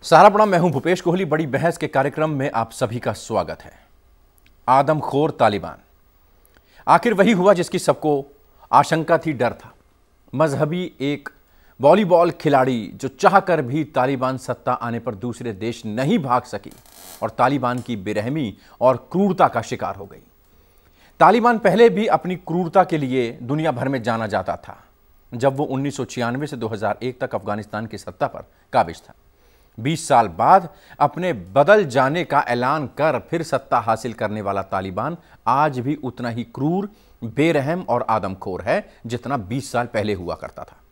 सहारा प्रणाम, मैं हूं भूपेश कोहली। बड़ी बहस के कार्यक्रम में आप सभी का स्वागत है। आदमखोर तालिबान, आखिर वही हुआ जिसकी सबको आशंका थी, डर था। मजहबी एक वॉलीबॉल खिलाड़ी जो चाहकर भी तालिबान सत्ता आने पर दूसरे देश नहीं भाग सकी और तालिबान की बेरहमी और क्रूरता का शिकार हो गई। तालिबान पहले भी अपनी क्रूरता के लिए दुनिया भर में जाना जाता था। जब वो 1996 से 2001 तक अफगानिस्तान की सत्ता पर काबिज था, 20 साल बाद अपने बदल जाने का ऐलान कर फिर सत्ता हासिल करने वाला तालिबान आज भी उतना ही क्रूर, बेरहम और आदमखोर है जितना 20 साल पहले हुआ करता था।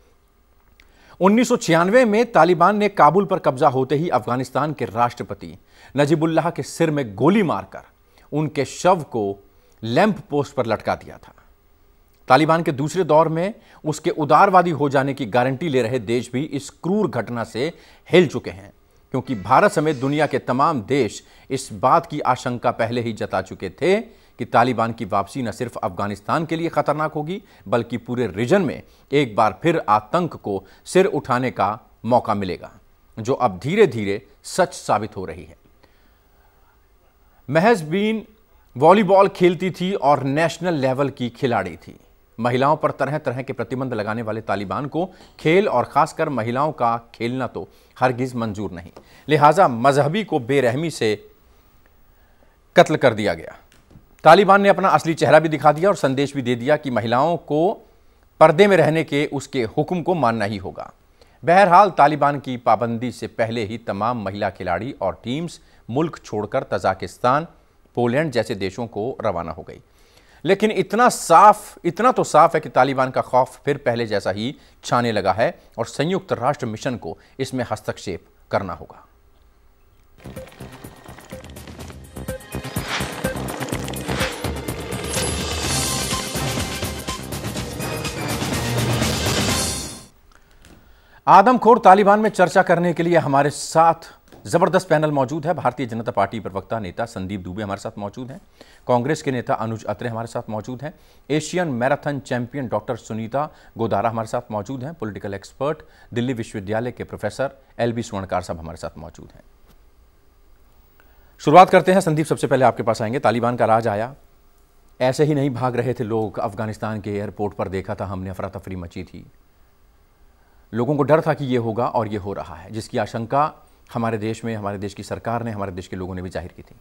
1996 में तालिबान ने काबुल पर कब्जा होते ही अफगानिस्तान के राष्ट्रपति नजीबुल्लाह के सिर में गोली मारकर उनके शव को लैंप पोस्ट पर लटका दिया था। तालिबान के दूसरे दौर में उसके उदारवादी हो जाने की गारंटी ले रहे देश भी इस क्रूर घटना से हिल चुके हैं, क्योंकि भारत समेत दुनिया के तमाम देश इस बात की आशंका पहले ही जता चुके थे कि तालिबान की वापसी न सिर्फ अफगानिस्तान के लिए खतरनाक होगी, बल्कि पूरे रीजन में एक बार फिर आतंक को सिर उठाने का मौका मिलेगा, जो अब धीरे धीरे सच साबित हो रही है। महज बीन वॉलीबॉल खेलती थी और नेशनल लेवल की खिलाड़ी थी। महिलाओं पर तरह तरह के प्रतिबंध लगाने वाले तालिबान को खेल और खासकर महिलाओं का खेलना तो हरगिज मंजूर नहीं, लिहाजा मजहबी को बेरहमी से कत्ल कर दिया गया। तालिबान ने अपना असली चेहरा भी दिखा दिया और संदेश भी दे दिया कि महिलाओं को पर्दे में रहने के उसके हुक्म को मानना ही होगा। बहरहाल तालिबान की पाबंदी से पहले ही तमाम महिला खिलाड़ी और टीम्स मुल्क छोड़कर तजाकिस्तान, पोलैंड जैसे देशों को रवाना हो गई। लेकिन इतना तो साफ है कि तालिबान का खौफ फिर पहले जैसा ही छाने लगा है और संयुक्त राष्ट्र मिशन को इसमें हस्तक्षेप करना होगा। आदमखोर तालिबान में चर्चा करने के लिए हमारे साथ जबरदस्त पैनल मौजूद है। भारतीय जनता पार्टी प्रवक्ता नेता संदीप दुबे हमारे साथ मौजूद हैं। कांग्रेस के नेता अनुज अत्रे हमारे साथ मौजूद हैं। Asian marathon champion doctor Sunita Godara हमारे साथ मौजूद हैं। पॉलिटिकल एक्सपर्ट दिल्ली विश्वविद्यालय के प्रोफेसर LB स्वर्णकार साहब हमारे साथ मौजूद हैं। शुरुआत करते हैं। संदीप, सबसे पहले आपके पास आएंगे। तालिबान का राज आया, ऐसे ही नहीं भाग रहे थे लोग। अफगानिस्तान के एयरपोर्ट पर देखा था हमने, अफरा तफरी मची थी। लोगों को डर था कि ये होगा और ये हो रहा है, जिसकी आशंका हमारे देश में, हमारे देश की सरकार ने, हमारे देश के लोगों ने भी जाहिर की थी।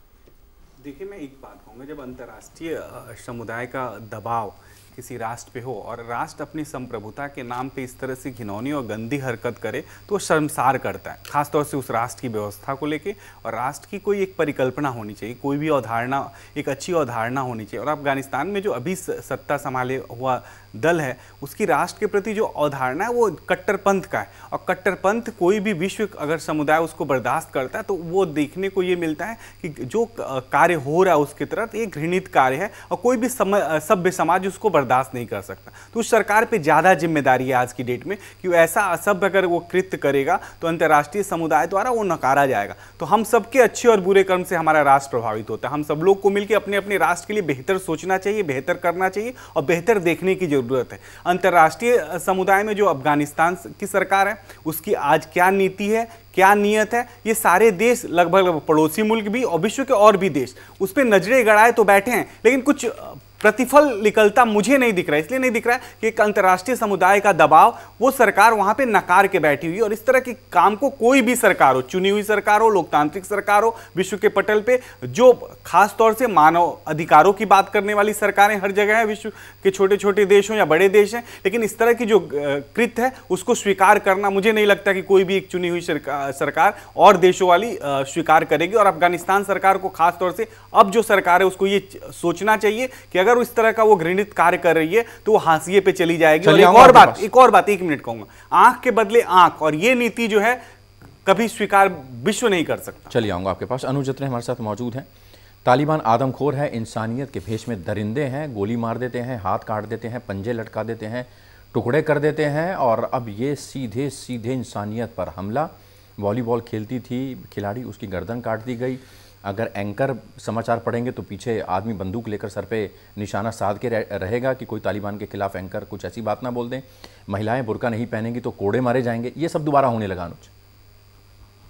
देखिए, मैं एक बात कहूँगा, जब अंतर्राष्ट्रीय समुदाय का दबाव किसी राष्ट्र पे हो और राष्ट्र अपनी संप्रभुता के नाम पे इस तरह से घिनौनी और गंदी हरकत करे तो वो शर्मसार करता है, खासतौर से उस राष्ट्र की व्यवस्था को लेके। और राष्ट्र की कोई एक परिकल्पना होनी चाहिए, कोई भी अवधारणा, एक अच्छी अवधारणा होनी चाहिए। और अफगानिस्तान में जो अभी सत्ता संभाले हुआ दल है, उसकी राष्ट्र के प्रति जो अवधारणा है वो कट्टरपंथ का है। और कट्टरपंथ कोई भी विश्व अगर समुदाय उसको बर्दाश्त करता है तो वो देखने को ये मिलता है कि जो कार्य हो रहा है उसकी तरफ ये घृणित कार्य है और कोई भी सभ्य समाज उसको बर्दाश्त नहीं कर सकता। तो उस सरकार पे ज़्यादा जिम्मेदारी है आज की डेट में कि ऐसा असभ्य अगर वो कृत्य करेगा तो अंतर्राष्ट्रीय समुदाय द्वारा वो नकारा जाएगा। तो हम सबके अच्छे और बुरे कर्म से हमारा राष्ट्र प्रभावित होता है। हम सब लोग को मिलकर अपने अपने राष्ट्र के लिए बेहतर सोचना चाहिए, बेहतर करना चाहिए और बेहतर देखने की जरूरत है। अंतर्राष्ट्रीय समुदाय में जो अफगानिस्तान की सरकार है उसकी आज क्या नीति है, क्या नियत है, ये सारे देश, लगभग पड़ोसी मुल्क भी और विश्व के और भी देश उस पर नजरें गड़ाए तो बैठे हैं, लेकिन कुछ प्रतिफल निकलता मुझे नहीं दिख रहा है। इसलिए नहीं दिख रहा है कि एक अंतर्राष्ट्रीय समुदाय का दबाव, वो सरकार वहां पे नकार के बैठी हुई है। और इस तरह के काम को कोई भी सरकार हो, चुनी हुई सरकार हो, लोकतांत्रिक सरकार हो, विश्व के पटल पे जो खास तौर से मानव अधिकारों की बात करने वाली सरकारें हर जगह है, विश्व के छोटे छोटे देश हों या बड़े देश हैं, लेकिन इस तरह की जो कृत्य है उसको स्वीकार करना मुझे नहीं लगता कि कोई भी एक चुनी हुई सरकार और देशों वाली स्वीकार करेगी। और अफगानिस्तान सरकार को खास तौर से अब जो सरकार है उसको ये सोचना चाहिए कि अगर इस तरह का वो घृणित कार्य कर रही है तो वो हाशिए पे चली जाएगी। और एक और बात 1 मिनट कहूंगा, आंख के बदले आंख, और ये नीति जो है कभी स्वीकार विश्व नहीं कर सकता। चलिए आऊंगा आपके पास। अनुज अत्रे हमारे साथ मौजूद हैं। तालिबान आदमखोर है, इंसानियत के भेष में दरिंदे हैं, गोली मार देते हैं, हाथ काट देते हैं, पंजे लटका देते हैं, टुकड़े कर देते हैं, और अब ये सीधे सीधे इंसानियत पर हमला। वॉलीबॉल खेलती थी खिलाड़ी, उसकी गर्दन काट दी गई। अगर एंकर समाचार पढ़ेंगे तो पीछे आदमी बंदूक लेकर सर पे निशाना साध के रहेगा कि कोई तालिबान के खिलाफ एंकर कुछ ऐसी बात ना बोल दें। महिलाएं बुर्का नहीं पहनेंगी तो कोड़े मारे जाएंगे। ये सब दोबारा होने लगा अनुज।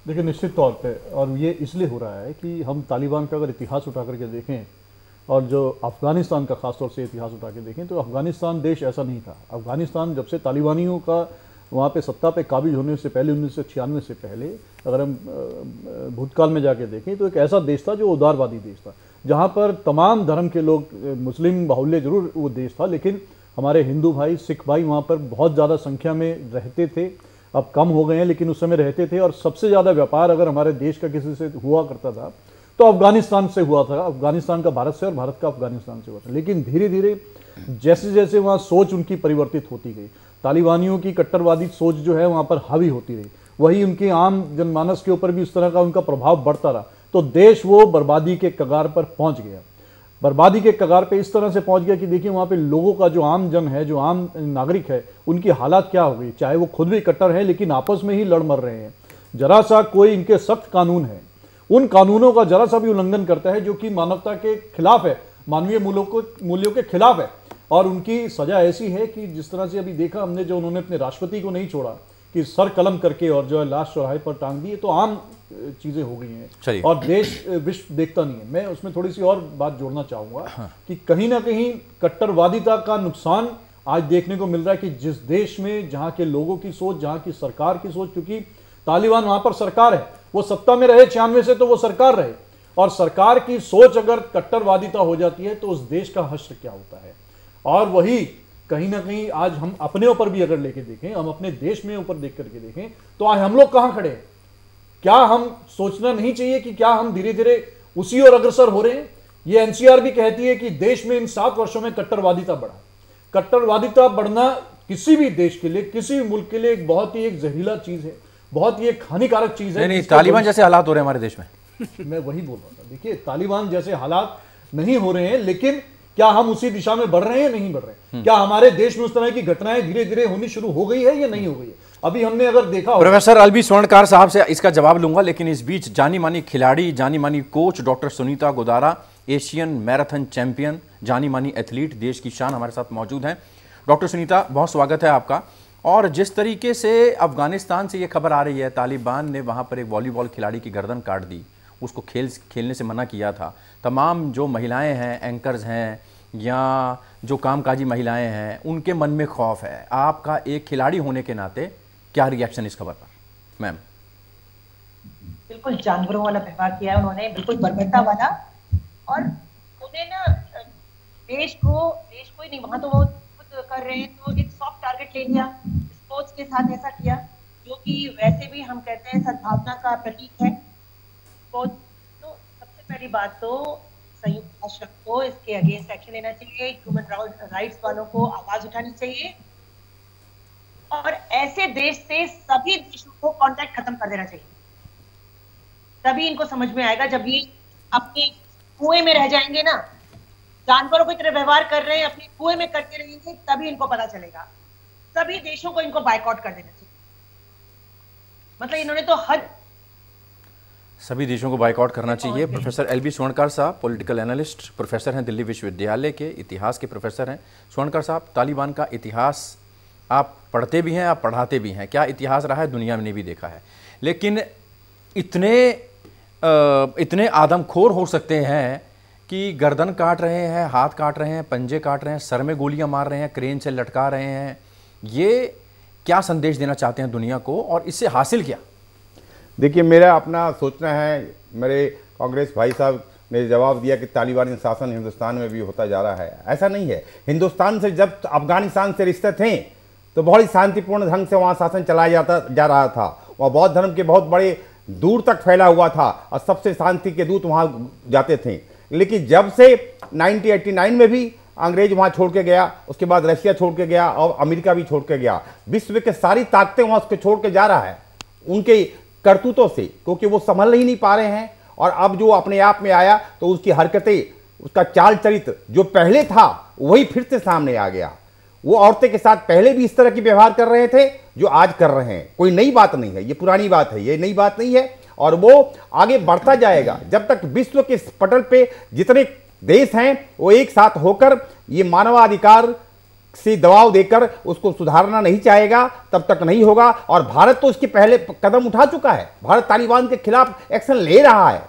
देखिए निश्चित तौर पे, और ये इसलिए हो रहा है कि हम तालिबान का अगर इतिहास उठा करके देखें और जो अफगानिस्तान का खासतौर से इतिहास उठा के देखें तो अफगानिस्तान देश ऐसा नहीं था। अफगानिस्तान जब से तालिबानियों का वहाँ पे सत्ता पे काबिज होने से पहले 1996 से पहले अगर हम भूतकाल में जाके देखें तो एक ऐसा देश था जो उदारवादी देश था, जहाँ पर तमाम धर्म के लोग, मुस्लिम बाहुल्य जरूर वो देश था, लेकिन हमारे हिंदू भाई, सिख भाई वहाँ पर बहुत ज़्यादा संख्या में रहते थे। अब कम हो गए हैं लेकिन उस समय रहते थे। और सबसे ज़्यादा व्यापार अगर हमारे देश का किसी से हुआ करता था तो अफगानिस्तान से हुआ था, अफगानिस्तान का भारत से और भारत का अफगानिस्तान से हुआ था। लेकिन धीरे धीरे जैसे जैसे वहाँ सोच उनकी परिवर्तित होती गई, तालिबानियों की कट्टरवादी सोच जो है वहाँ पर हावी होती रही, वही उनके आम जनमानस के ऊपर भी इस तरह का उनका प्रभाव बढ़ता रहा, तो देश वो बर्बादी के कगार पर पहुँच गया। बर्बादी के कगार पे इस तरह से पहुंच गया कि देखिए वहाँ पे लोगों का जो आम जन है, जो आम नागरिक है, उनकी हालात क्या हो गई। चाहे वो खुद भी कट्टर हैं लेकिन आपस में ही लड़ मर रहे हैं। जरा सा कोई इनके सख्त कानून है, उन कानूनों का जरा सा भी उल्लंघन करता है जो कि मानवता के खिलाफ है, मानवीय मूल्यों के खिलाफ है, और उनकी सजा ऐसी है कि जिस तरह से अभी देखा हमने, जो उन्होंने अपने राष्ट्रपति को नहीं छोड़ा कि सर कलम करके और जो है लाश चौराहे पर टांग दिए, तो आम चीजें हो गई हैं और देश विश्व देखता नहीं है। मैं उसमें थोड़ी सी और बात जोड़ना चाहूंगा कि कहीं ना कहीं कट्टरवादिता का नुकसान आज देखने को मिल रहा है कि जिस देश में जहां के लोगों की सोच, जहां की सरकार की सोच, क्योंकि तालिबान वहां पर सरकार है, वो सत्ता में रहे 96 से तो वो सरकार रहे, और सरकार की सोच अगर कट्टरवादिता हो जाती है तो उस देश का हश्र क्या होता है। और वही कहीं ना कहीं आज हम अपने ऊपर भी अगर लेके देखें, हम अपने देश में ऊपर देख करके देखें तो आज हम लोग कहां खड़े हैं। क्या हम सोचना नहीं चाहिए कि क्या हम धीरे धीरे उसी ओर अग्रसर हो रहे हैं। ये एनसीआर भी कहती है कि देश में इन 7 वर्षों में कट्टरवादिता बढ़ा। कट्टरवादिता बढ़ना किसी भी देश के लिए, किसी भी मुल्क के लिए एक बहुत ही एक जहरीला चीज है, बहुत ही एक हानिकारक चीज है। नहीं, तालिबान जैसे हालात हो रहे हैं हमारे देश में। मैं वही बोल रहा था, देखिए तालिबान जैसे हालात नहीं हो रहे हैं, लेकिन क्या हम उसी दिशा में बढ़ रहे हैं या नहीं बढ़ रहे हैं? क्या हमारे देश में उस तरह की घटनाएं धीरे धीरे होनी शुरू हो गई है या नहीं हो गई है? अभी हमने अगर देखा, प्रोफेसर एलबी स्वर्णकार साहब से इसका जवाब लूंगा, लेकिन इस बीच जानी मानी खिलाड़ी, जानी मानी coach doctor Sunita Godara, Asian marathon champion, जानी मानी एथलीट, देश की शान, हमारे साथ मौजूद हैं। डॉक्टर सुनीता, बहुत स्वागत है आपका। और जिस तरीके से अफगानिस्तान से ये खबर आ रही है, तालिबान ने वहां पर एक वॉलीबॉल खिलाड़ी की गर्दन काट दी, उसको खेलने से मना किया था। तमाम जो महिलाएं हैं, एंकर्स हैं या जो कामकाजी महिलाएं हैं, उनके मन में खौफ है। आपका एक खिलाड़ी होने के नाते क्या रिएक्शन इस खबर पर, मैम? बिल्कुल जानवरों वाला व्यवहार किया है उन्होंने, बिल्कुल बर्बरता वाला। और उन्हें ना देश को ही नहीं, वहां तो वो खुद कर रहे हैं, तो एक सॉफ्ट टारगेट ले लिया, स्पोर्ट्स के साथ ऐसा किया, जो कि वैसे भी हम कहते हैं सद्भावना का प्रतीक है। तो सबसे पहली बात तो संयुक्त राष्ट्र को इसके अगेंस्ट एक्शन लेना चाहिए, ह्यूमन राइट्स वालों को आवाज उठानी चाहिए, और ऐसे देश से सभी देशों को कांटेक्ट खत्म कर देना चाहिए। तभी इनको समझ में आएगा, जब ये अपने कुएं में रह जाएंगे ना, जानवरों की तरह व्यवहार कर रहे हैं, अपने कुएं में करते रहेंगे, तभी इनको पता चलेगा। सभी देशों को इनको बायकॉट कर देना चाहिए। मतलब इन्होंने तो हद, सभी देशों को बायकॉट करना चाहिए। प्रोफेसर एलबी स्वर्णकार साहब, पॉलिटिकल एनालिस्ट, प्रोफेसर हैं दिल्ली विश्वविद्यालय के, इतिहास के प्रोफेसर हैं। स्वर्णकार साहब, तालिबान का इतिहास आप पढ़ते भी हैं, आप पढ़ाते भी हैं, क्या इतिहास रहा है, दुनिया में ने भी देखा है, लेकिन इतने आदमखोर हो सकते हैं कि गर्दन काट रहे हैं, हाथ काट रहे हैं, पंजे काट रहे हैं, सर में गोलियां मार रहे हैं, क्रेन से लटका रहे हैं। ये क्या संदेश देना चाहते हैं दुनिया को, और इससे हासिल क्या? देखिए, मेरा अपना सोचना है, मेरे कांग्रेस भाई साहब ने जवाब दिया कि तालिबानी शासन हिंदुस्तान में भी होता जा रहा है। ऐसा नहीं है। हिंदुस्तान से जब अफगानिस्तान से रिश्ते थे तो बहुत ही शांतिपूर्ण ढंग से वहाँ शासन चलाया जा रहा था। वहाँ बौद्ध धर्म के बहुत बड़े दूर तक फैला हुआ था और सबसे शांति के दूत वहाँ जाते थे। लेकिन जब से 1989 में भी अंग्रेज वहाँ छोड़ के गया, उसके बाद रशिया छोड़ के गया और अमेरिका भी छोड़ के गया, विश्व के सारी ताकतें वहाँ उसको छोड़ के जा रहा है उनके करतूतों से, क्योंकि वो संभल ही नहीं पा रहे हैं। और अब जो अपने आप में आया तो उसकी हरकतें, उसका चाल चरित्र जो पहले था वही फिर से सामने आ गया। वो औरतें के साथ पहले भी इस तरह की व्यवहार कर रहे थे जो आज कर रहे हैं। कोई नई बात नहीं है, ये पुरानी बात है, ये नई बात नहीं है। और वो आगे बढ़ता जाएगा जब तक विश्व के पटल पे जितने देश हैं वो एक साथ होकर ये मानवाधिकार से दबाव देकर उसको सुधारना नहीं चाहेगा तब तक नहीं होगा। और भारत तो इसके पहले कदम उठा चुका है, भारत तालिबान के खिलाफ एक्शन ले रहा है।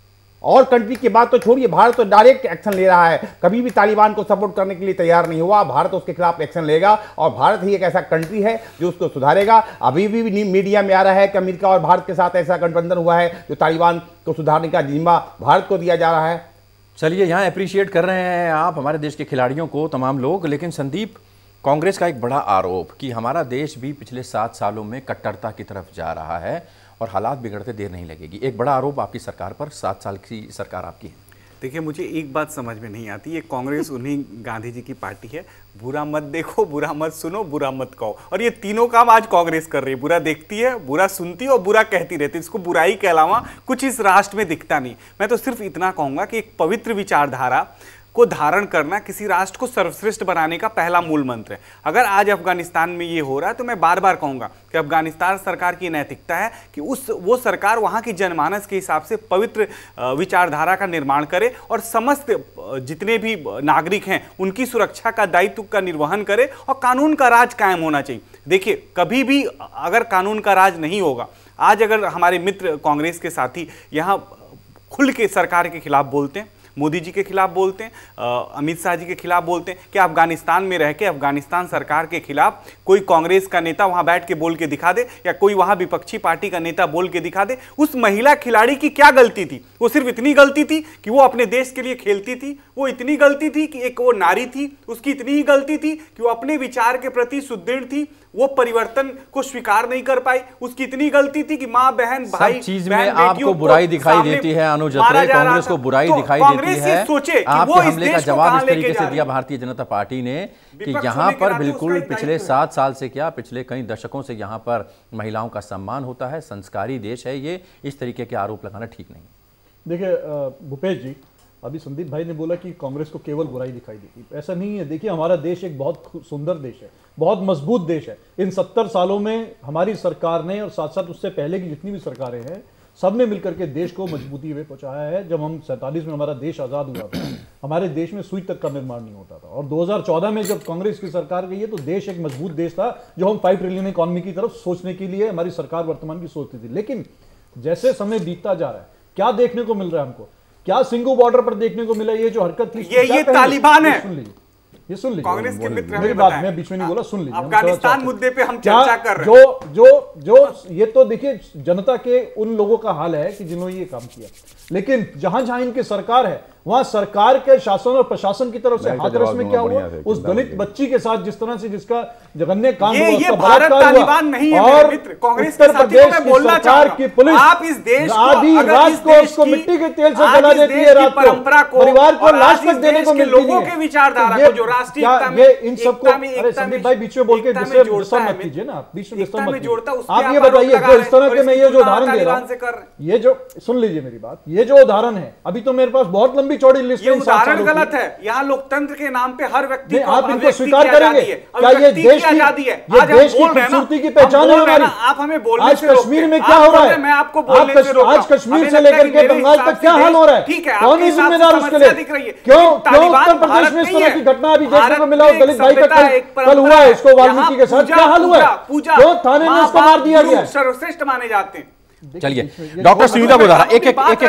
और कंट्री की बात तो छोड़िए, भारत तो डायरेक्ट एक्शन ले रहा है, कभी भी तालिबान को सपोर्ट करने के लिए तैयार नहीं हुआ। भारत उसके खिलाफ एक्शन लेगा और भारत ही एक ऐसा कंट्री है जो उसको सुधारेगा। अभी भी मीडिया में आ रहा है कि अमेरिका और भारत के साथ ऐसा गठबंधन हुआ है जो तालिबान को सुधारने का जिम्मा भारत को दिया जा रहा है। चलिए, यहाँ अप्रिशिएट कर रहे हैं आप हमारे देश के खिलाड़ियों को तमाम लोग, लेकिन संदीप, कांग्रेस का एक बड़ा आरोप कि हमारा देश भी पिछले 7 सालों में कट्टरता की तरफ जा रहा है और हालात बिगड़ते देर नहीं लगेगी। एक बड़ा आरोप आपकी सरकार पर, 7 साल की सरकार आपकी है। देखिए, मुझे एक बात समझ में नहीं आती, ये कांग्रेस उन्हीं गांधी जी की पार्टी है, बुरा मत देखो, बुरा मत सुनो, बुरा मत कहो, और ये तीनों काम आज कांग्रेस कर रही है। बुरा देखती है, बुरा सुनती है और बुरा कहती रहती है। इसको बुराई के अलावा कुछ इस राष्ट्र में दिखता नहीं। मैं तो सिर्फ इतना कहूंगा कि एक पवित्र विचारधारा को धारण करना किसी राष्ट्र को सर्वश्रेष्ठ बनाने का पहला मूल मंत्र है। अगर आज अफगानिस्तान में ये हो रहा है तो मैं बार बार कहूंगा कि अफगानिस्तान सरकार की नैतिकता है कि वो सरकार वहां की जनमानस के हिसाब से पवित्र विचारधारा का निर्माण करे और समस्त जितने भी नागरिक हैं उनकी सुरक्षा का दायित्व का निर्वहन करे और कानून का राज कायम होना चाहिए। देखिए, कभी भी अगर कानून का राज नहीं होगा, आज अगर हमारे मित्र कांग्रेस के साथी यहां खुल के सरकार के खिलाफ बोलते हैं, मोदी जी के खिलाफ बोलते हैं, अमित शाह जी के खिलाफ बोलते हैं, कि अफगानिस्तान में रह के अफगानिस्तान सरकार के खिलाफ कोई कांग्रेस का नेता वहां बैठ के बोल के दिखा दे या कोई वहां विपक्षी पार्टी का नेता बोल के दिखा दे, उस महिला खिलाड़ी की क्या गलती थी? वो सिर्फ इतनी गलती थी कि वो अपने देश के लिए खेलती थी, वो इतनी गलती थी कि एक वो नारी थी, उसकी इतनी ही गलती थी कि वो अपने विचार के प्रति सुदृढ़ थी, वो परिवर्तन को स्वीकार नहीं कर पाई, उसकी इतनी गलती थी कि माँ बहन भाई सब चीज में आपको बुराई दिखाई देती है। अनुज अत्रे, कांग्रेस को बुराई दिखाई देती है। आपके हमले का जवाब इस तरीके से दिया भारतीय जनता पार्टी ने कि यहाँ पर बिल्कुल पिछले 7 साल से क्या, पिछले कई दशकों से यहाँ पर महिलाओं का सम्मान होता है, संस्कारी देश है ये, इस तरीके के आरोप लगाना ठीक नहीं। देखिए भूपेश जी, अभी संदीप भाई ने बोला कि कांग्रेस को केवल बुराई दिखाई देती, ऐसा नहीं है। देखिए, हमारा देश एक बहुत सुंदर देश है, बहुत मजबूत देश है। इन 70 सालों में हमारी सरकार ने और साथ साथ उससे पहले की जितनी भी सरकारें हैं, सबने मिलकर के देश को मजबूती में पहुंचाया है। जब हम 47 में हमारा देश आज़ाद हुआ था, हमारे देश में सुई तक का निर्माण नहीं होता था, और 2014 में जब कांग्रेस की सरकार गई है तो देश एक मजबूत देश था जो हम 5 ट्रिलियन इकॉनमी की तरफ सोचने के लिए हमारी सरकार वर्तमान की सोचती थी। लेकिन जैसे समय बीतता जा रहा है, क्या देखने को मिल रहा है हमको? क्या सिंगू बॉर्डर पर देखने को मिला? ये जो हरकत थी, ये तालिबान है। सुन लीजिए, ये सुन लीजिए, कांग्रेस के मित्र मेरी बात मैं बीच में नहीं बोला, सुन लीजिए। अफगानिस्तान मुद्दे पे हम चर्चा कर रहे हैं। जो ये तो देखिए जनता के उन लोगों का हाल है कि जिन्होंने ये काम किया, लेकिन जहां जहां इनकी सरकार है वहां सरकार के शासन और प्रशासन की तरफ से हाथरस में क्या हुआ? उस दलित बच्ची के साथ जिस तरह से जिसका जघन्य कांड हुआ, ये भारत तालिबान नहीं है मेरे मित्र। कांग्रेस के साथियों को मैं बोलना चाहूंगा की पुलिस आप इस देश को, आधी रात को उसको मिट्टी के तेल से जला देती है, रात को परिवार को लाश तक देने को मिलती है। लोगों के विचारधारा को जो राष्ट्रीय एकता में, इन सबको, अरे संदीप भाई बीच में बोल के डिस्टर्ब मत कीजिए ना, बीच में डिस्टर्ब मत कीजिए। आप ये बताइए, जो इस तरह के मैं ये जो उदाहरण दे रहा हूं, ये जो सुन लीजिए मेरी बात, ये जो उदाहरण है, अभी तो मेरे पास बहुत लंबी चौड़ी लिस्ट है। उदाहरण गलत है। यहाँ लोकतंत्र के नाम पे हर व्यक्ति को, आप इनको स्वीकार करेंगे क्या? ये देश की आजादी है, ये देश की खूबसूरती की पहचान है हमारी। आप हमें बोलने आज कश्मीर में क्या हो रहा है? मैं आपको बोलने से रोक, आज कश्मीर से लेकर के बंगाल तक क्या हाल हो रहा है? ठीक है, कौन है जिम्मेदार उसके लिए? क्यों उत्तर प्रदेश में इस तरह की घटना अभी देखने को मिला? दलित भाई का कल हुआ है, इसको वाल्मीकि के साथ क्या हाल हुआ है? क्यों थाने में इसको मार दिया गया? सर्वश्रेष्ठ माने जाते हैं। चलिए, डॉक्टर सुनीता गोदारा एक एक करके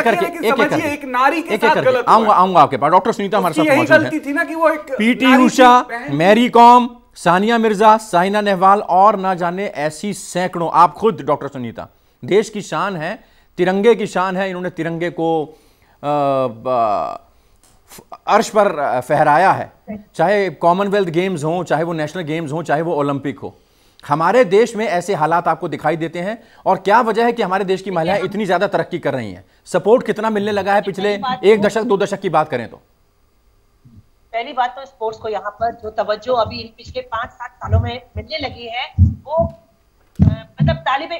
एक नारी के साथ गलत आऊंगा आपके पास। डॉक्टर सुनीता हमारे साथ मौजूद गलती थी ना कि वो एक पीटी उषा, मैरी कॉम, सानिया मिर्जा, साइना नेहवाल और ना जाने ऐसी सैकड़ों। आप खुद डॉक्टर सुनीता देश की शान है, तिरंगे की शान है। इन्होंने तिरंगे को अर्श पर फहराया है, चाहे कॉमनवेल्थ गेम्स हो, चाहे वो नेशनल गेम्स हो, चाहे वो ओलंपिक हो। हमारे देश में ऐसे हालात आपको दिखाई देते हैं? और क्या वजह है कि हमारे देश की महिलाएं इतनी ज्यादा तरक्की कर रही हैं? सपोर्ट कितना मिलने लगा है पिछले 1 दशक 2 दशक की बात करें तो? पहली बात तो स्पोर्ट्स को यहाँ पर जो तवज्जो अभी पिछले 5-7 सालों में मिलने लगी है, वो मतलब तालिबे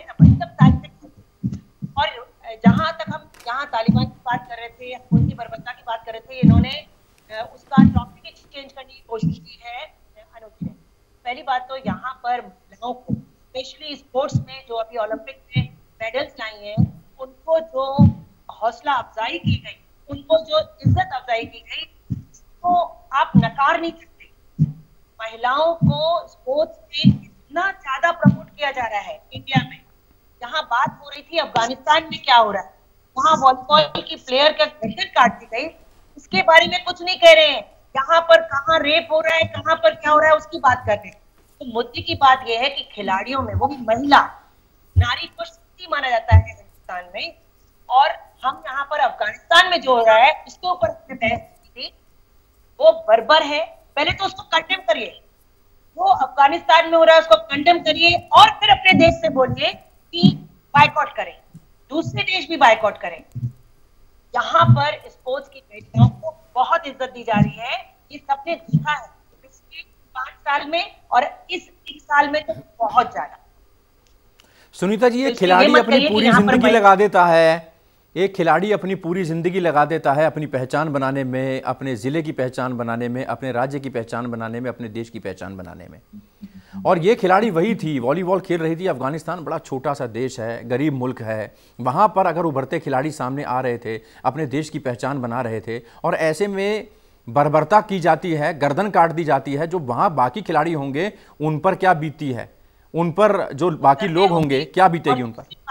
और जहां तक हम यहाँ तालिबान की बात कर रहे थे, उनकी बर्बरता की बात कर रहे थे, इन्होंने उसका टॉपिक एक्सचेंज करने की कोशिश की है अनुज ने। पहली बात तो यहाँ पर महिलाओं को स्पेशली स्पोर्ट्स में जो अभी ओलंपिक में मेडल्स लाई हैं, उनको जो हौसला अफजाई की गई, उनको जो इज्जत अफजाई की गई, तो आप नकार नहीं सकते। महिलाओं को स्पोर्ट्स में इतना ज्यादा प्रमोट किया जा रहा है इंडिया में। यहाँ बात हो रही थी अफगानिस्तान में क्या हो रहा है, वहाँ वॉलीबॉल की प्लेयर का गर्दन काट दी गई, उसके बारे में कुछ नहीं कह रहे हैं। यहाँ पर कहाँ रेप हो रहा है, कहाँ पर क्या हो रहा है, उसकी बात कर रहे हैं। तो मुद्दे की बात यह है कि खिलाड़ियों में, वो भी महिला, नारी को शक्ति माना जाता है हिंदुस्तान में, और हम यहाँ पर अफगानिस्तान में जो हो रहा है उसके ऊपर बहस की थी, वो बर्बर है। पहले तो उसको कंडेम करिए, वो अफगानिस्तान में हो रहा है उसको कंडेम करिए, और फिर अपने देश से बोलिए कि बायकॉट करें, दूसरे देश भी बायकॉट करें। यहाँ पर स्पोर्ट्स की बेटियों को बहुत इज्जत दी जा रही है, ये सबने देखा है पिछले 5 साल में, और इस 1 साल में तो बहुत ज्यादा। सुनीता जी, ये खिलाड़ी अपनी पूरी जिंदगी लगा देता है, एक खिलाड़ी अपनी पूरी ज़िंदगी लगा देता है अपनी पहचान बनाने में, अपने ज़िले की पहचान बनाने में, अपने राज्य की पहचान बनाने में, अपने देश की पहचान बनाने में। और ये खिलाड़ी वही थी, वॉलीबॉल खेल रही थी। अफगानिस्तान बड़ा छोटा सा देश है, गरीब मुल्क है, वहाँ पर अगर उभरते खिलाड़ी सामने आ रहे थे, अपने देश की पहचान बना रहे थे, और ऐसे में बर्बरता की जाती है, गर्दन काट दी जाती है, जो वहाँ बाकी खिलाड़ी होंगे उन पर क्या बीतती है, उन पर जो बाकी लोग होंगे क्या बीतेगी उन पर।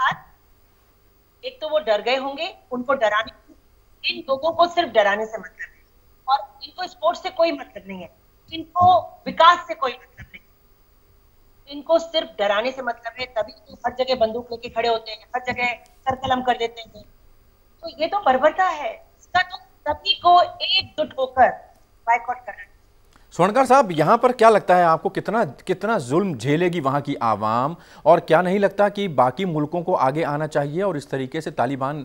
एक तो वो डर गए होंगे, उनको डराने, इन लोगों को सिर्फ डराने से मतलब है, और इनको स्पोर्ट्स से कोई मतलब नहीं है, इनको विकास से कोई मतलब नहीं, इनको सिर्फ डराने से मतलब है। तभी तो हर जगह बंदूक लेके खड़े होते हैं, हर जगह सर कलम कर देते हैं। तो ये तो बर्बरता है, इसका तो सभी को एकजुट होकर बायकॉट करना। स्वर्णकर साहब, यहाँ पर क्या लगता है आपको, कितना जुल्म झेलेगी वहाँ की आवाम, और क्या नहीं लगता कि बाकी मुल्कों को आगे आना चाहिए और इस तरीके से तालिबान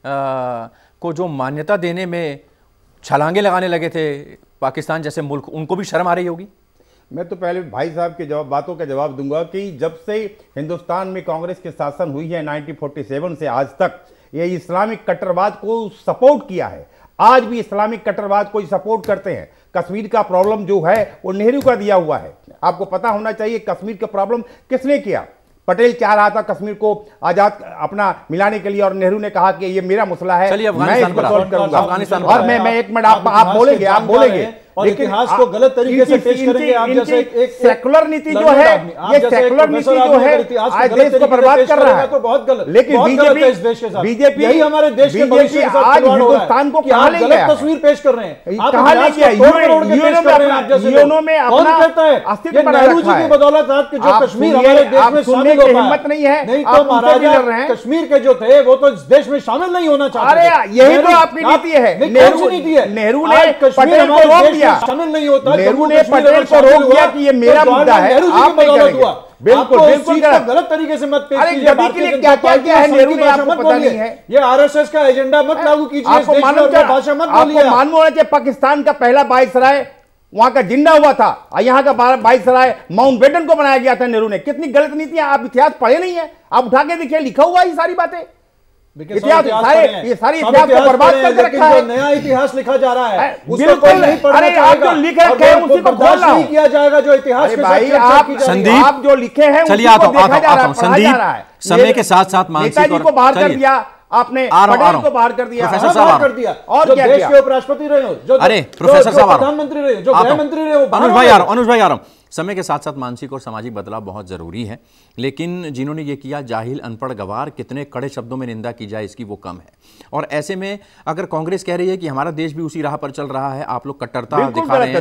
को जो मान्यता देने में छलांगे लगाने लगे थे पाकिस्तान जैसे मुल्क, उनको भी शर्म आ रही होगी? मैं तो पहले भाई साहब के बातों का जवाब दूंगा कि जब से हिंदुस्तान में कांग्रेस की शासन हुई है 1947 से आज तक, ये इस्लामिक कट्टरवाद को सपोर्ट किया है। आज भी इस्लामिक कट्टरवाद को सपोर्ट करते हैं। कश्मीर का प्रॉब्लम जो है वो नेहरू का दिया हुआ है। आपको पता होना चाहिए कश्मीर का प्रॉब्लम किसने किया। पटेल चाह रहा था कश्मीर को आजाद अपना मिलाने के लिए, और नेहरू ने कहा कि ये मेरा मसला है, मैं इसको सॉल्व करूंगा। और मैं एक मिनट, आप बोलेंगे और इतिहास को गलत तरीके से पेश करेंगे आप, जैसे एक सेकुलर नीति जो है, ये सेकुलर नीति जो है आज देश को बर्बाद कर रहा है, तो बहुत गलत। लेकिन बीजेपी यही हमारे देश के भविष्य के साथ आज हिंदुस्तान को कहां ले गया, तस्वीर पेश कर रहे हैं, कहां ले गया, यूएनओ में अपना अस्तित्व बनाए रखा है। बदौलत आज के जो कश्मीर हमारे देश में शामिल हो हिम्मत नहीं है, नहीं तो महाराजा कश्मीर के जो थे वो तो इस देश में शामिल नहीं होना चाहते। अरे यही तो आपकी नीति है। नेहरू ने पटेल को रोक दिया, शामिल नहीं होता। नेहरू ने पटेल को रोक दिया कि ये मेरा मुद्दा है, आप नहीं करेंगे। बिल्कुल बिल्कुल गलत तरीके से मत पेश कीजिए। अरे के लिए क्या क्या किया है नेहरू ने, आपको पता नहीं है। ये आरएसएस का एजेंडा मत लागू कीजिए, आपको मालूम क्या भाषा मत बोलिए। आपको मालूम होना चाहिए पाकिस्तान का पहला वायसराय वहां का जिंदा हुआ था, और यहाँ का वायसराय माउंटबेटन को बनाया गया था नेहरू ने। कितनी गलत नीतियां, आप इतिहास पढ़े नहीं है, आप उठा के देखिए, लिखा हुआ ये सारी बातें। इतिहास ये सारी इतिहास को बर्बाद करके रखा है। नया इतिहास लिखा जा रहा है, बिल्कुल। अरे आप जो लिख रखे हैं उसी को खोल रहा हूं, किया जाएगा जो इतिहास के भाई आप जो लिखे हैं चलिए आता हूं संदीप, समय के साथ साथ नेताजी को बाहर कर दिया आपने, पटेल को बाहर कर दिया, प्रोफेसर साहब कर दिया, और क्या देश के उपराष्ट्रपति रहे हो, जो अरे प्रोफेसर साहब प्रधानमंत्री रहे हो, जो गृह मंत्री रहे हो। अनुज भाई आ रहा हूं। समय के साथ साथ मानसिक और सामाजिक बदलाव बहुत ज़रूरी है, लेकिन जिन्होंने ये किया, जाहिल, अनपढ़, गवार, कितने कड़े शब्दों में निंदा की जाए इसकी वो कम है। और ऐसे में अगर कांग्रेस कह रही है कि हमारा देश भी उसी राह पर चल रहा है, आप लोग कट्टरता दिखा रहे हैं,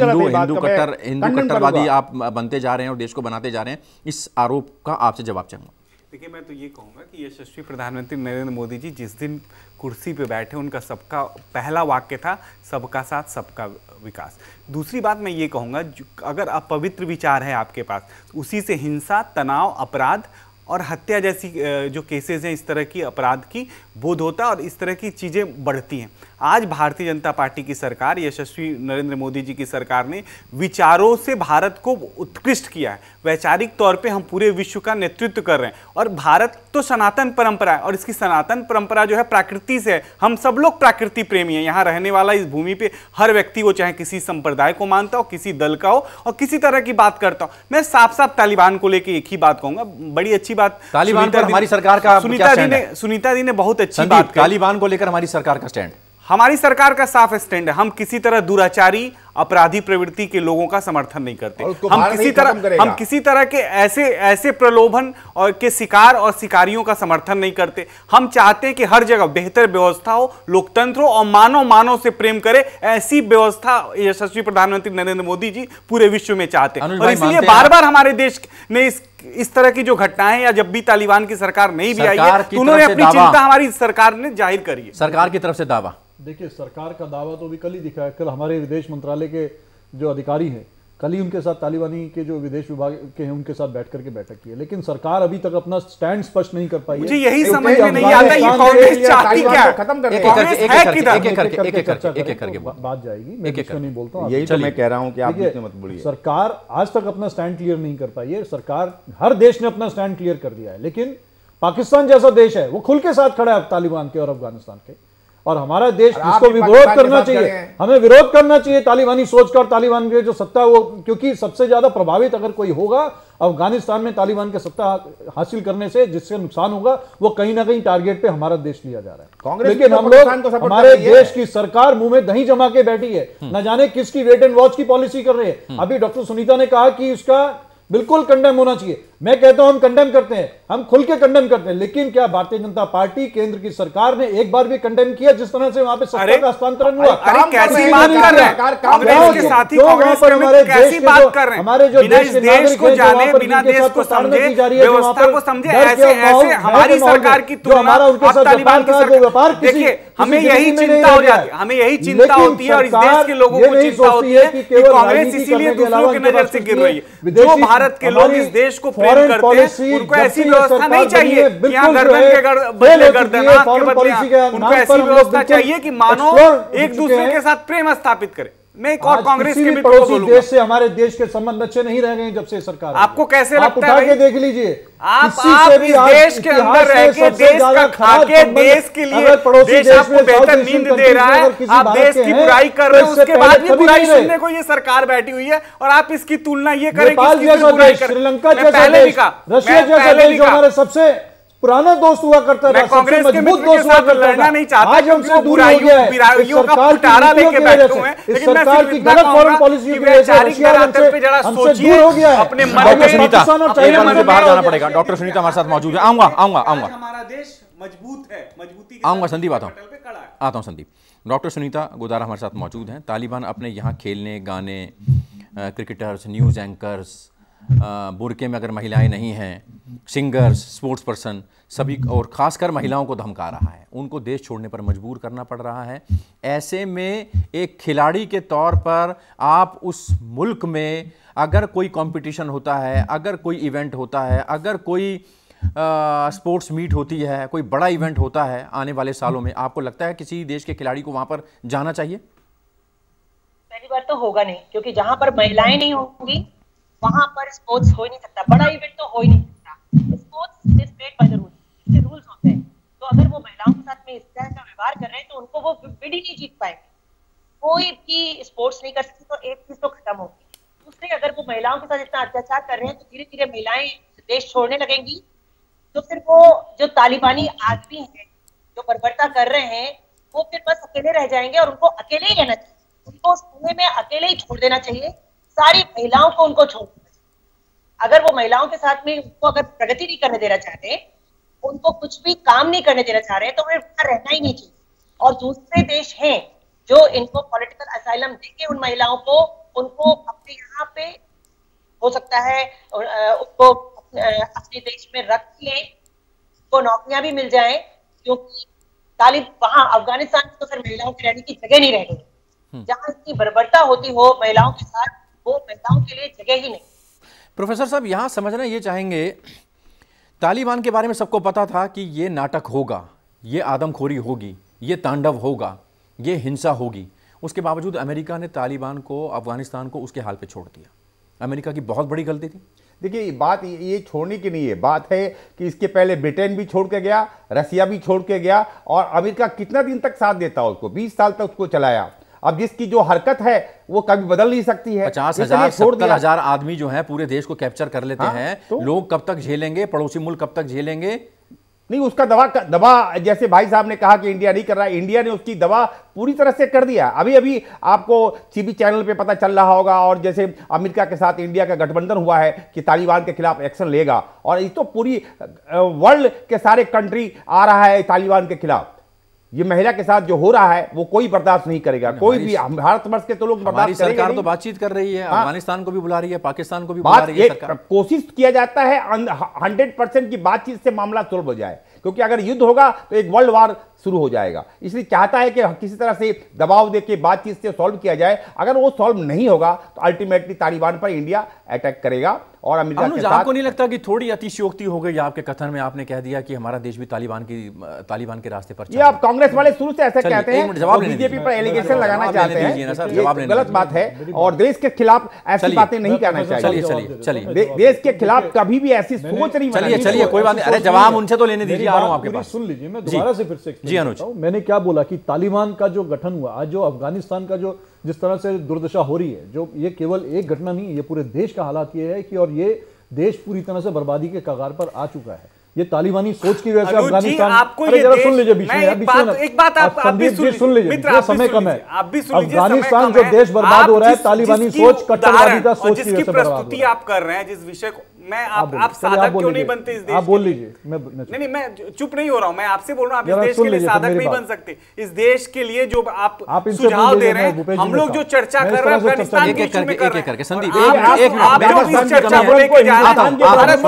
हिंदू कट्टरवादी आप बनते जा रहे हैं और देश को बनाते जा रहे हैं, इस आरोप का आपसे जवाब चाहूँगा। देखिए, मैं तो ये कहूँगा कि यशस्वी प्रधानमंत्री नरेंद्र मोदी जी जिस दिन कुर्सी पे बैठे, उनका सबका पहला वाक्य था सबका साथ सबका विकास। दूसरी बात मैं ये कहूँगा, अगर अपवित्र विचार है आपके पास, उसी से हिंसा, तनाव, अपराध और हत्या जैसी जो केसेस हैं, इस तरह की अपराध की बोध होता है और इस तरह की चीज़ें बढ़ती हैं। आज भारतीय जनता पार्टी की सरकार, यशस्वी नरेंद्र मोदी जी की सरकार ने विचारों से भारत को उत्कृष्ट किया है। वैचारिक तौर पे हम पूरे विश्व का नेतृत्व कर रहे हैं, और भारत तो सनातन परंपरा है, और इसकी सनातन परंपरा जो है प्रकृति से है। हम सब लोग प्रकृति प्रेमी हैं। यहाँ रहने वाला इस भूमि पे हर व्यक्ति, वो चाहे किसी संप्रदाय को मानता हो, किसी दल का हो और किसी तरह की बात करता हो। मैं साफ साफ तालिबान को लेकर एक ही बात कहूंगा, बड़ी अच्छी बात तालिबान पर हमारी सरकार का सुनीता जी ने बहुत अच्छी बात, तालिबान को लेकर हमारी सरकार का स्टैंड, हमारी सरकार का साफ स्टैंड है। हम किसी तरह दुराचारी, अपराधी प्रवृत्ति के लोगों का समर्थन नहीं करते। हम किसी तरह के ऐसे प्रलोभन और के शिकार और शिकारियों का समर्थन नहीं करते। हम चाहते हैं कि हर जगह बेहतर व्यवस्था हो, लोकतंत्र हो और मानव से प्रेम करे। ऐसी व्यवस्था यशस्वी प्रधानमंत्री नरेंद्र मोदी जी पूरे विश्व में चाहते हैं और इसलिए बार बार हमारे देश ने इस तरह की जो घटनाएं या जब भी तालिबान की सरकार नहीं भी आई है तो उन्होंने अपनी चिंता हमारी सरकार ने जाहिर करी है। सरकार की तरफ से दावा, देखिए सरकार का दावा तो अभी कल ही दिखा है। कल हमारे विदेश मंत्रालय के जो अधिकारी हैं, कल ही उनके साथ तालिबानी के जो विदेश विभाग के हैं उनके साथ बैठ करके बैठक की है, लेकिन सरकार अभी तक अपना स्टैंड स्पष्ट नहीं कर पाई है। मुझे यही समझ में नहीं आता ये कांग्रेस चाहती क्या है? खत्म कर करके बात जाएगी, मैं इसको नहीं बोलता हूं। यही तो मैं कह रहा हूं कि आप बीच में मत बोलिए। सरकार आज तक अपना स्टैंड क्लियर नहीं कर पाई है। सरकार, हर देश ने अपना स्टैंड क्लियर कर दिया है, लेकिन पाकिस्तान जैसा देश है वो खुल के साथ खड़ा है तालिबान के और अफगानिस्तान के, और हमारा देश इसको विरोध करना चाहिए। हमें विरोध करना चाहिए तालिबानी सोच का और तालिबान की जो सत्ता वो, क्योंकि सबसे ज्यादा प्रभावित अगर कोई होगा अफगानिस्तान में तालिबान की सत्ता हासिल करने से, जिससे नुकसान होगा वो कहीं ना कहीं टारगेट पे हमारा देश लिया जा रहा है। लेकिन हम लोग, हमारे देश की सरकार मुंह में दही जमा के बैठी है, न जाने किसकी वेट एंड वॉच की पॉलिसी कर रहे हैं। अभी डॉक्टर सुनीता ने कहा कि इसका बिल्कुल कंडेम होना चाहिए। मैं कहता हूं हम कंडेम करते हैं, हम खुल के कंडेम करते हैं, लेकिन क्या भारतीय जनता पार्टी, केंद्र की सरकार ने एक बार भी कंडेम किया जिस तरह से वहां पे सत्ता का हस्तांतरण हुआ? अरे कैसी बात कर रहे हैं? कांग्रेस के साथी कांग्रेस में कैसी बात कर रहे हैं? हमारे जो देश को जाने, बिना देश को समझे, व्यवस्था को समझे, ऐसे हमारी सरकार की तुलना तालिबान की सरकार। देखिए हमें यही चिंता हो जाती है, हमें यही चिंता होती है और इस देश के लोगों को चिंता होती है कि कांग्रेस इसीलिए दूसरों की नजर से गिर रही है। जो भारत के लोग इस देश को प्रेम करते हैं उनको ऐसी व्यवस्था नहीं चाहिए कि यहाँ गर्दन के बदले गर्दन, आंख के बदले, उनको ऐसी व्यवस्था चाहिए कि मानव एक दूसरे के साथ प्रेम स्थापित करे। मैं एक और कांग्रेस के मित्रों को बोलूंगा, देश से हमारे देश के संबंध अच्छे नहीं रह गए जब से सरकार। आपको कैसे लगता है? उठा के देश लीजिए, आप इस देश के अंदर रह के देश का खा के देश के लिए देश आपको बेहतर नींद दे रहा है, आप देश की बुराई कर रहे हो, उसके बाद भी बुराई सुनने को ये सरकार बैठी हुई है और आप इसकी तुलना ये करें श्रीलंका जैसा देश, रशिया जैसा देश हमारे सबसे पुराना दोस्त हुआ करता था, कांग्रेस के मित्रों के साथ लड़ना नहीं चाहता, आज हमसे बुराइयों का पिटारा लेके बैठे हुए हैं। लेकिन मैं सिर्फ इतना कहूंगा कि वैचारिक धरातल पे जरा सोचिए, अपने मन में सुनीता बाहर जाना पड़ेगा। डॉक्टर सुनीता हमारे साथ मौजूद है। आऊंगा हमारा देश मजबूत है, मजबूती आऊंगा संदीप, आता हूं संदीप। डॉक्टर सुनीता गोदारा हमारे साथ मौजूद हैं। तालिबान अपने यहाँ खेलने, गाने, क्रिकेटर्स, न्यूज़ एंकर्स, बुरके में अगर महिलाएं नहीं हैं, सिंगर्स, स्पोर्ट्स पर्सन, सभी और ख़ासकर महिलाओं को धमका रहा है, उनको देश छोड़ने पर मजबूर करना पड़ रहा है। ऐसे में एक खिलाड़ी के तौर पर आप उस मुल्क में अगर कोई कंपटीशन होता है, अगर कोई इवेंट होता है, अगर कोई स्पोर्ट्स मीट होती है, कोई बड़ा इवेंट होता है आने वाले सालों में, आपको लगता है किसी देश के खिलाड़ी को वहाँ पर जाना चाहिए? पहली बार तो होगा नहीं, क्योंकि जहाँ पर महिलाएं नहीं होंगी वहां पर स्पोर्ट्स हो ही नहीं सकता, बड़ा इवेंट तो हो ही नहीं सकता। Sports is made by the rules, इसके रूल्स होते हैं। तो अगर वो महिलाओं के साथ में इस तरह का व्यवहार कर रहे हैं तो उनको वो बिड ही नहीं जीत पाएंगे। कोई भी स्पोर्ट्स नहीं कर सकती तो एक चीज तो खत्म होगी। दूसरे, अगर वो महिलाओं के साथ इतना अत्याचार कर रहे हैं तो धीरे धीरे महिलाएं देश छोड़ने लगेंगी। तो फिर वो जो तालिबानी आदमी है जो बर्बरता कर रहे हैं वो फिर बस अकेले रह जाएंगे और उनको अकेले ही रहना चाहिए, उनको उस कुएं में अकेले ही छोड़ देना चाहिए। सारी महिलाओं को उनको छोड़ देना चाहिए। अगर वो महिलाओं के साथ में उनको अगर प्रगति नहीं करने देना चाहते, उनको कुछ भी काम नहीं करने देना चाह रहे हैं, तो वे रहना ही नहीं चाहिए। और दूसरे देश हैं जो इनको पॉलिटिकल असाइलम देके उन महिलाओं को, उनको अपने यहाँ पे हो सकता है उनको अपने देश में रख लें, उनको नौकरियां भी मिल जाएं, क्योंकि वहां अफगानिस्तान में तो फिर महिलाओं की रहने की जगह नहीं रह गई। जहां इतनी बर्बरता होती हो महिलाओं के साथ, वो महिलाओं के लिए जगह ही नहीं। प्रोफेसर साहब, यहाँ समझना ये चाहेंगे, तालिबान के बारे में सबको पता था कि ये नाटक होगा, ये आदमखोरी होगी, ये तांडव होगा, ये हिंसा होगी। उसके बावजूद अमेरिका ने तालिबान को, अफगानिस्तान को उसके हाल पे छोड़ दिया। अमेरिका की बहुत बड़ी गलती थी। देखिए, बात ये छोड़ने की नहीं है, बात है कि इसके पहले ब्रिटेन भी छोड़ के गया, रसिया भी छोड़ के गया, और अमेरिका कितना दिन तक साथ देता है उसको, 20 साल तक उसको चलाया। अब जिसकी जो हरकत है वो कभी बदल नहीं सकती है। 50,000 70,000 आदमी जो है पूरे देश को कैप्चर कर लेते हैं, तो लोग कब तक झेलेंगे, पड़ोसी मुल्क कब तक झेलेंगे? नहीं, उसका दवा जैसे भाई साहब ने कहा कि इंडिया नहीं कर रहा है, इंडिया ने उसकी दवा पूरी तरह से कर दिया। अभी अभी आपको टीवी चैनल पे पता चल रहा होगा, और जैसे अमेरिका के साथ इंडिया का गठबंधन हुआ है कि तालिबान के खिलाफ एक्शन लेगा, और ये तो पूरी वर्ल्ड के सारे कंट्री आ रहा है तालिबान के खिलाफ। ये महिला के साथ जो हो रहा है वो कोई बर्दाश्त नहीं करेगा, कोई भी। भारतवर्ष के तो लोग बर्दाश्त करेंगे। सरकार तो बातचीत कर रही है, अफगानिस्तान को भी बुला रही है, पाकिस्तान को भी बुला रही है सरकार। कोशिश किया जाता है 100% की बातचीत से मामला सोल्व हो जाए, क्योंकि अगर युद्ध होगा तो एक वर्ल्ड वार शुरू हो जाएगा। इसलिए चाहता है कि किसी तरह से दबाव देके बातचीत से सॉल्व किया जाए। अगर वो सॉल्व नहीं होगा तो अल्टीमेटली तालिबान पर इंडिया अटैक करेगा। और अमेरिका के साथ आपको नहीं लगता कि थोड़ी अतिशयोक्ति हो गई आपके कथन में? आपने कह दिया कि हमारा देश भी तालिबान के रास्ते पर ये आप कांग्रेस वाले शुरू से ऐसा कहते हैं और बीजेपी पर एलिगेशन लगाना चाहते हैं, गलत बात है। और देश के खिलाफ ऐसी बातें नहीं कहना चाहिए। चलिए, देश के खिलाफ कभी भी ऐसी सोच नहीं। चलिए, कोई बात नहीं। अरे जवाब उनसे तो लेने दीजिए, आ रहा हूं आपके पास। सुन लीजिए, मैं दोबारा से फिर से जी अनुज, मैंने क्या बोला कि तालिबान का जो गठन हुआ, आज जो अफगानिस्तान का जो जिस तरह से दुर्दशा हो रही है, जो ये केवल एक घटना नहीं, ये पूरे देश का हालात ये है कि, और ये देश पूरी तरह से बर्बादी के कगार पर आ चुका है। ये तालिबानी सोच की वजह से अफगानिस्तान। अरे जरा सुन लीजिए, बीच में एक बात आप संदीप जी सुन लीजिए, समय कम है। आप भी सुन लीजिए, अफगानिस्तान जो देश बर्बाद हो रहा है तालिबानी सोच, कट्टरवादी का सोच की वजह से बर्बाद हो प्रस्तुति आप कर रहे हैं जिस विषय को, मैं आप साधक क्यों नहीं बनते इस देश? आप बोल लीजिए। नहीं, मैं चुप नहीं हो रहा हूं। मैं आपसे बोल रहा हूं, आप इस देश के लिए साधक नहीं बन सकते। इस देश के लिए जो आप सुझाव दे रहे हैं, हम लोग जो चर्चा कर रहे हैं अफगानिस्तान के इशू में कर रहे हैं। संदीप, आप जो इस चर्चा को लेके जा रहे हैं,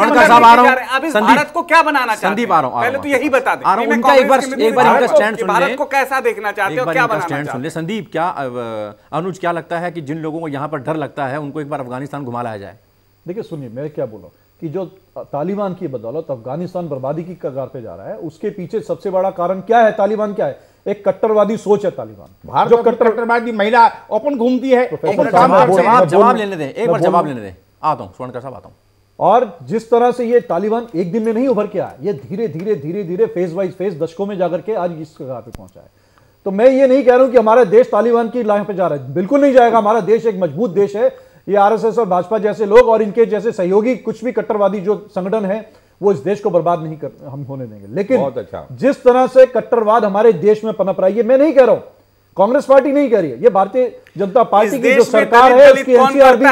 आप इस भारत को क्या बनाना चाहते हैं? पहले तो यही बता दें। उनका एक बार इनका स्टैंड सुन ले। भारत को कैसा देखना चाहते हो, क्या बनाना चाहते सुन ले। संदीप, क्या अनुज क्या लगता है कि जिन लोगों को यहां पर डर लगता है उनको एक बार अफगानिस्तान घुमा लाया जाए? देखिए सुनिए, मैं क्या बोल रहा हूं कि जो तालिबान की बदौलत अफगानिस्तान बर्बादी की कगार पे जा रहा है, उसके पीछे सबसे बड़ा कारण क्या है? तालिबान क्या है? एक कट्टरवादी सोच है तालिबान। भारत जो कट्टरवादी महिला ओपन घूमती है। जवाब लेने दें, एक बार जवाब लेने दें। आता हूं स्वर्णकर साहब, आता हूं। और जिस तरह से ये तालिबान एक दिन में नहीं उभर के आया, ये धीरे धीरे फेज वाइज फेज दशकों में जाकर के आज इस कगार पे पहुंचा है। तो मैं ये नहीं कह रहा हूं कि हमारा देश तालिबान की लाइन पे जा रहा है, बिल्कुल नहीं जाएगा। हमारा देश एक मजबूत देश है। ये आरएसएस और भाजपा जैसे लोग और इनके जैसे सहयोगी कुछ भी कट्टरवादी जो संगठन है वो इस देश को बर्बाद नहीं कर हम होने देंगे। लेकिन जिस तरह से कट्टरवाद हमारे देश में पनप रहा है, ये मैं नहीं कह रहा हूं, कांग्रेस पार्टी नहीं कह रही है, ये भारतीय जनता पार्टी की जो सरकार है उसकी एनसीआर भी,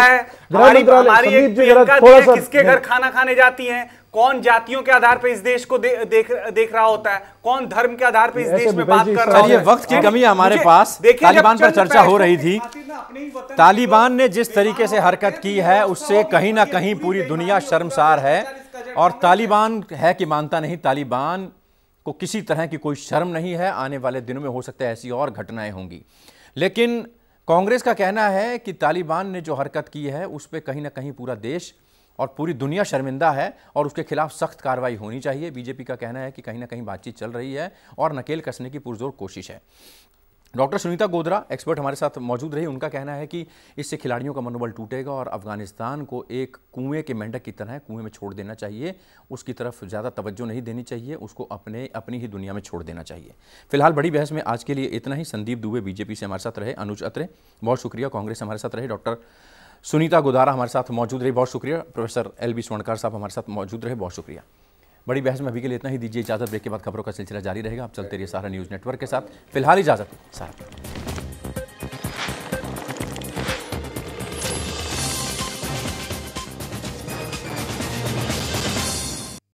किसके घर खाना खाने जाती हैं, कौन जातियों के आधार पर इस देश को देख रहा होता है, कौन धर्म के आधार पर इस देश में बात कर रहा है। चलिए, वक्त की कमी है हमारे पास। तालिबान पर चर्चा हो रही थी। तालिबान ने जिस तरीके से हरकत की है उससे कहीं ना कहीं पूरी दुनिया शर्मसार है। और तालिबान है कि मानता नहीं, तालिबान को किसी तरह की कोई शर्म नहीं है। आने वाले दिनों में हो सकता है ऐसी और घटनाएं होंगी। लेकिन कांग्रेस का कहना है कि तालिबान ने जो हरकत की है उस पर कहीं ना कहीं पूरा देश और पूरी दुनिया शर्मिंदा है और उसके खिलाफ सख्त कार्रवाई होनी चाहिए। बीजेपी का कहना है कि कहीं ना कहीं बातचीत चल रही है और नकेल कसने की पुरजोर कोशिश है। डॉक्टर सुनीता गोधरा एक्सपर्ट हमारे साथ मौजूद रही। उनका कहना है कि इससे खिलाड़ियों का मनोबल टूटेगा और अफगानिस्तान को एक कुएं के मेंढक की तरह कुएं में छोड़ देना चाहिए। उसकी तरफ ज़्यादा तवज्जो नहीं देनी चाहिए, उसको अपनी ही दुनिया में छोड़ देना चाहिए। फिलहाल बड़ी बहस में आज के लिए इतना ही। संदीप दुबे बीजेपी से हमारे साथ रहे, अनुज अत्रे बहुत शुक्रिया कांग्रेस से हमारे साथ रहे, डॉक्टर सुनीता गोधारा हमारे साथ मौजूद रही, बहुत शुक्रिया, प्रोफेसर LB स्वर्णकर साहब हमारे साथ मौजूद रहे, बहुत शुक्रिया। बड़ी बहस में अभी के लिए इतना ही। दीजिए इजाजत, ब्रेक के बाद खबरों का सिलसिला जारी रहेगा। आप चलते रहिए सहारा न्यूज़ नेटवर्क के साथ। फिलहाल इजाजत, सहारा।